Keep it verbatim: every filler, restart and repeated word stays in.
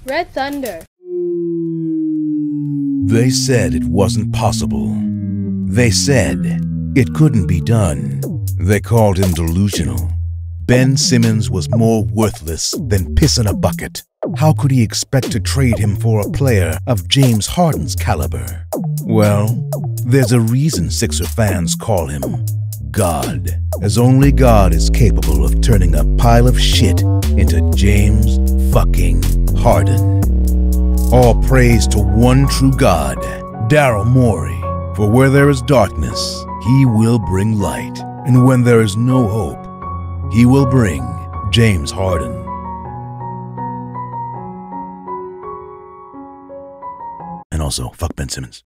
Red Thunder. They said it wasn't possible. They said it couldn't be done. They called him delusional. Ben Simmons was more worthless than piss in a bucket. How could he expect to trade him for a player of James Harden's caliber? Well, there's a reason Sixer fans call him God, as only God is capable of turning a pile of shit into James fucking Harden. All praise to one true God, Daryl Morey. For where there is darkness, he will bring light. And when there is no hope, he will bring James Harden. And also, fuck Ben Simmons.